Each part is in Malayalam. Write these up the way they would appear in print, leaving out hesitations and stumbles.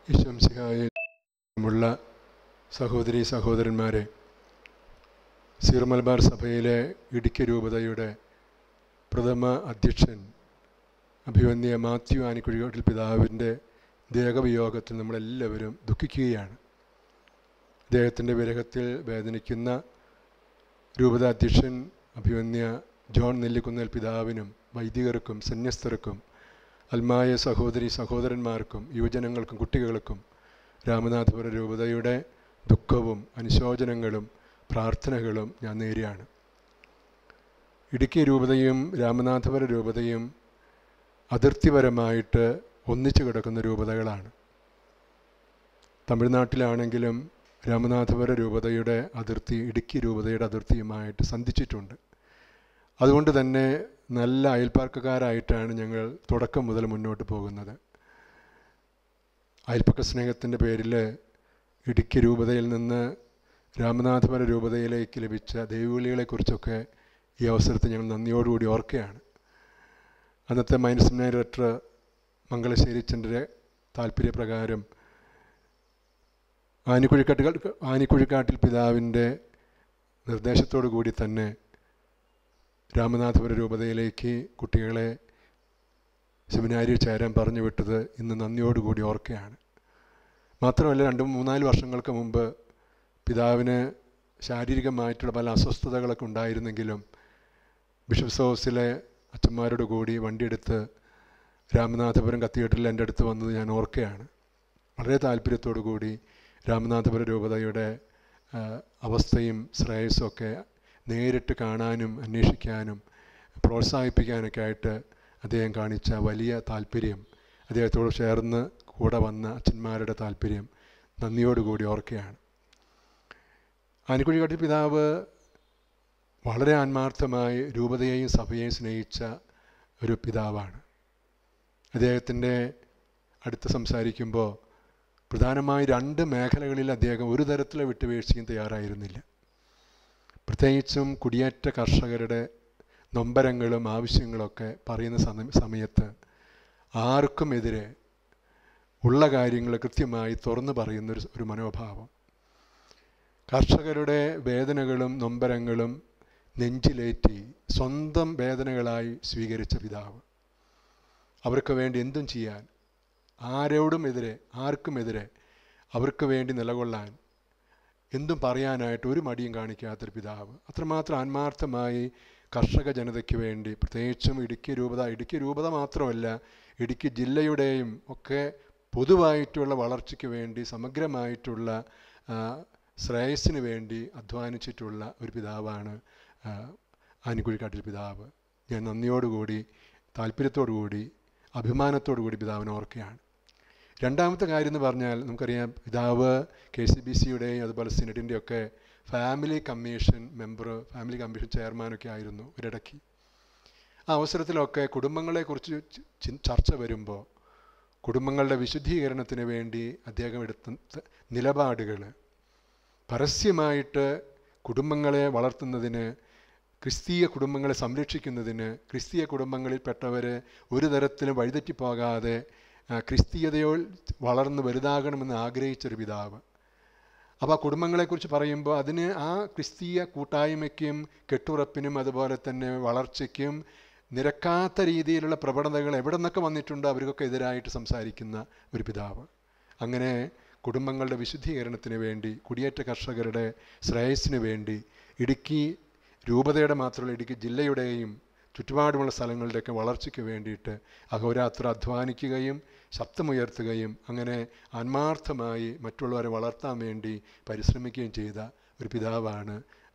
ഈശോമിശിഹായിലുള്ള സഹോദരീ സഹോദരന്മാരെ, സീറോ മലബാർ സഭയിലെ ഇടുക്കി രൂപതയുടെ പ്രഥമ അധ്യക്ഷൻ അഭിവന്യ മാത്യു ആനിക്കുഴിക്കാട്ടിൽ പിതാവിൻ്റെ ദേഹവിയോഗത്തിൽ നമ്മളെല്ലാവരും ദുഃഖിക്കുകയാണ്. അദ്ദേഹത്തിൻ്റെ വിരഹത്തിൽ വേദനിക്കുന്ന രൂപത അധ്യക്ഷൻ അഭിവന്യ ജോൺ നെല്ലിക്കുന്നേൽ പിതാവിനും വൈദികർക്കും സന്യസ്തർക്കും അൽമായ സഹോദരി സഹോദരന്മാർക്കും യുവജനങ്ങൾക്കും കുട്ടികൾക്കും രാമനാഥപുരം രൂപതയുടെ ദുഃഖവും അനുശോചനങ്ങളും പ്രാർത്ഥനകളും ഞാൻ നേരുകയാണ്. ഇടുക്കി രൂപതയും രാമനാഥപുരം രൂപതയും അതിർത്തിപരമായിട്ട് ഒന്നിച്ചു കിടക്കുന്ന രൂപതകളാണ്. തമിഴ്നാട്ടിലാണെങ്കിലും രാമനാഥപുരം രൂപതയുടെ അതിർത്തി ഇടുക്കി രൂപതയുടെ അതിർത്തിയുമായിട്ട് സന്ധിച്ചിട്ടുണ്ട്. അതുകൊണ്ട് തന്നെ നല്ല അയൽപ്പക്കക്കാരായിട്ടാണ് ഞങ്ങൾ തുടക്കം മുതൽ മുന്നോട്ട് പോകുന്നത്. അയൽപ്പക്ക സ്നേഹത്തിൻ്റെ പേരിൽ ഇടുക്കി രൂപതയിൽ നിന്ന് രാമനാഥപുരം രൂപതയിലേക്ക് ലഭിച്ച ദൈവവിളികളെക്കുറിച്ചൊക്കെ ഈ അവസരത്തിൽ ഞങ്ങൾ നന്ദിയോടുകൂടി ഓർക്കുകയാണ്. അന്നത്തെ മൈനർ സെമിനാരി ഡയറക്ടർ മംഗലശ്ശേരിച്ചൻ്റെ താല്പര്യപ്രകാരം ആനിക്കുഴിക്കാട്ടിൽ പിതാവിൻ്റെ നിർദ്ദേശത്തോടു കൂടി തന്നെ രാമനാഥപുരം രൂപതയിലേക്ക് കുട്ടികളെ സെമിനാരിയിൽ ചേരാൻ പറഞ്ഞു വിട്ടത് ഇന്ന് നന്ദിയോടുകൂടി ഓർക്കുകയാണ്. മാത്രമല്ല 2-3-4 വർഷങ്ങൾക്ക് മുമ്പ് പിതാവിന് ശാരീരികമായിട്ടുള്ള പല അസ്വസ്ഥതകളൊക്കെ ഉണ്ടായിരുന്നെങ്കിലും ബിഷപ്സ് ഹൗസിലെ അച്ഛന്മാരോട് കൂടി വണ്ടിയെടുത്ത് രാമനാഥപുരം കത്തീഡ്രലിൽ എൻ്റെ അടുത്ത് വന്നത് ഞാൻ ഓർക്കുകയാണ്. വളരെ താല്പര്യത്തോടു കൂടി രാമനാഥപുരം രൂപതയുടെ അവസ്ഥയും ശ്രേയസ്സും ഒക്കെ നേരിട്ട് കാണാനും അന്വേഷിക്കാനും പ്രോത്സാഹിപ്പിക്കാനൊക്കെ ആയിട്ട് അദ്ദേഹം കാണിച്ച വലിയ താല്പര്യം, അദ്ദേഹത്തോട് ചേർന്ന് കൂടെ വന്ന അച്ഛന്മാരുടെ താല്പര്യം നന്ദിയോടുകൂടി ഓർക്കുകയാണ്. ആനിക്കുഴിക്കാട്ടിൽ പിതാവ് വളരെ ആത്മാർത്ഥമായി രൂപതയെയും സഭയെയും സ്നേഹിച്ച ഒരു പിതാവാണ്. അദ്ദേഹത്തിൻ്റെ അടുത്ത് സംസാരിക്കുമ്പോൾ പ്രധാനമായി 2 മേഖലകളിൽ അദ്ദേഹം ഒരു തരത്തിലെ വിട്ടുവീഴ്ചയും തയ്യാറായിരുന്നില്ല. പ്രത്യേകിച്ചും കുടിയേറ്റ കർഷകരുടെ നൊമ്പരങ്ങളും ആവശ്യങ്ങളൊക്കെ പറയുന്ന സമയത്ത് ആർക്കുമെതിരെ ഉള്ള കാര്യങ്ങൾ കൃത്യമായി തുറന്നു പറയുന്നൊരു മനോഭാവം, കർഷകരുടെ വേദനകളും നൊമ്പരങ്ങളും നെഞ്ചിലേറ്റി സ്വന്തം വേദനകളായി സ്വീകരിച്ച പിതാവ്, അവർക്ക് വേണ്ടി എന്തും ചെയ്യാൻ, ആർക്കുമെതിരെ അവർക്ക് വേണ്ടി നിലകൊള്ളാൻ എന്തും പറയാനായിട്ട് ഒരു മടിയും കാണിക്കാത്തൊരു പിതാവ്. അത്രമാത്രം ആത്മാർത്ഥമായി കർഷക ജനതയ്ക്ക് വേണ്ടി, പ്രത്യേകിച്ചും ഇടുക്കി രൂപത മാത്രമല്ല ഇടുക്കി ജില്ലയുടെയും ഒക്കെ പൊതുവായിട്ടുള്ള വളർച്ചയ്ക്ക് വേണ്ടി, സമഗ്രമായിട്ടുള്ള ശ്രേയസ്സിന് വേണ്ടി അധ്വാനിച്ചിട്ടുള്ള ഒരു പിതാവാണ് ആനിക്കുഴിക്കാട്ടിൽ പിതാവ്. ഞാൻ നന്ദിയോടുകൂടി, താല്പര്യത്തോടുകൂടി, അഭിമാനത്തോടുകൂടി പിതാവിനെ ഓർക്കുകയാണ്. രണ്ടാമത്തെ കാര്യം എന്ന് പറഞ്ഞാൽ, നമുക്കറിയാം പിതാവ് KCBCയുടെയും അതുപോലെ സിനഡിൻ്റെയൊക്കെ family commission member, family commission ചെയർമാനൊക്കെ ആയിരുന്നു ഒരിടയ്ക്ക്. ആ അവസരത്തിലൊക്കെ കുടുംബങ്ങളെക്കുറിച്ച് ചർച്ച വരുമ്പോൾ കുടുംബങ്ങളുടെ വിശുദ്ധീകരണത്തിന് വേണ്ടി അദ്ദേഹം എടുത്ത നിലപാടുകൾ, പരസ്യമായിട്ട് കുടുംബങ്ങളെ വളർത്തുന്നതിന്, ക്രിസ്തീയ കുടുംബങ്ങളെ സംരക്ഷിക്കുന്നതിന്, ക്രിസ്തീയ കുടുംബങ്ങളിൽപ്പെട്ടവർ ഒരു തരത്തിലും വഴിതെറ്റിപ്പോകാതെ ക്രിസ്തീയതയോൽ വളർന്ന് വലുതാകണമെന്ന് ആഗ്രഹിച്ചൊരു പിതാവ്. അപ്പോൾ ആ കുടുംബങ്ങളെക്കുറിച്ച് പറയുമ്പോൾ അതിന് ആ ക്രിസ്തീയ കൂട്ടായ്മയ്ക്കും കെട്ടുറപ്പിനും അതുപോലെ തന്നെ വളർച്ചയ്ക്കും നിരക്കാത്ത രീതിയിലുള്ള പ്രവണതകൾ എവിടെ നിന്നൊക്കെ വന്നിട്ടുണ്ടോ അവർക്കൊക്കെ എതിരായിട്ട് സംസാരിക്കുന്ന ഒരു പിതാവ്. അങ്ങനെ കുടുംബങ്ങളുടെ വിശുദ്ധീകരണത്തിന് വേണ്ടി, കുടിയേറ്റ കർഷകരുടെ ശ്രേയസ്സിന് വേണ്ടി, ഇടുക്കി രൂപതയുടെ മാത്രമല്ല ഇടുക്കി ജില്ലയുടെയും ചുറ്റുപാടുമുള്ള സ്ഥലങ്ങളുടെയൊക്കെ വളർച്ചയ്ക്ക് വേണ്ടിയിട്ട് അഹോരാത്രം അധ്വാനിക്കുകയും ശബ്ദമുയർത്തുകയും അങ്ങനെ ആത്മാർത്ഥമായി മറ്റുള്ളവരെ വളർത്താൻ വേണ്ടി പരിശ്രമിക്കുകയും ചെയ്ത ഒരു പിതാവാണ്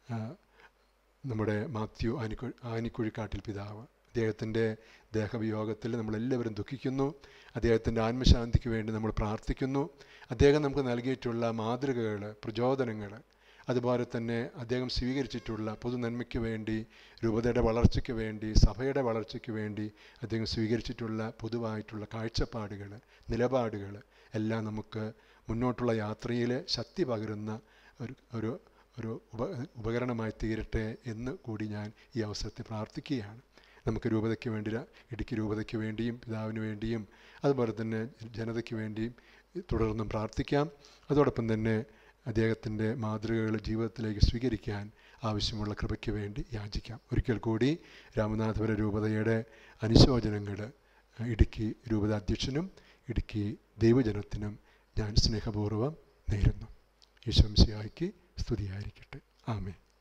നമ്മുടെ മാത്യു ആനിക്കുഴിക്കാട്ടിൽ പിതാവ്. അദ്ദേഹത്തിൻ്റെ ദേഹവിയോഗത്തിൽ നമ്മളെല്ലാവരും ദുഃഖിക്കുന്നു. അദ്ദേഹത്തിൻ്റെ ആത്മശാന്തിക്ക് വേണ്ടി നമ്മൾ പ്രാർത്ഥിക്കുന്നു. അദ്ദേഹം നമുക്ക് നൽകിയിട്ടുള്ള മാതൃകകൾ, പ്രചോദനങ്ങൾ, അതുപോലെ തന്നെ അദ്ദേഹം സ്വീകരിച്ചിട്ടുള്ള പൊതുനന്മയ്ക്ക് വേണ്ടി, രൂപതയുടെ വളർച്ചയ്ക്ക് വേണ്ടി, സഭയുടെ വളർച്ചയ്ക്ക് വേണ്ടി അദ്ദേഹം സ്വീകരിച്ചിട്ടുള്ള പൊതുവായിട്ടുള്ള കാഴ്ചപ്പാടുകൾ, നിലപാടുകൾ എല്ലാം നമുക്ക് മുന്നോട്ടുള്ള യാത്രയിൽ ശക്തി പകരുന്ന ഒരു ഉപകരണമായി തീരട്ടെ എന്ന് കൂടി ഞാൻ ഈ അവസരത്തിൽ പ്രാർത്ഥിക്കുകയാണ്. നമുക്ക് രൂപതയ്ക്ക് വേണ്ടി, ഇടുക്കി രൂപതയ്ക്ക് വേണ്ടിയും പിതാവിന് വേണ്ടിയും അതുപോലെ തന്നെ ജനതയ്ക്ക് വേണ്ടിയും തുടർന്നും പ്രാർത്ഥിക്കാം. അതോടൊപ്പം തന്നെ അദ്ദേഹത്തിൻ്റെ മാതൃകകൾ ജീവിതത്തിലേക്ക് സ്വീകരിക്കാൻ ആവശ്യമുള്ള കൃപയ്ക്ക് വേണ്ടി യാചിക്കാം. ഒരിക്കൽ കൂടി രാമനാഥപുരം രൂപതയുടെ അനുശോചനങ്ങൾ ഇടുക്കി രൂപത അധ്യക്ഷനും ഇടുക്കി ദൈവജനത്തിനും ഞാൻ സ്നേഹപൂർവ്വം നേരുന്നു. ഈശോ മിശിഹായ്ക്ക് സ്തുതിയായിരിക്കട്ടെ. ആമേൻ.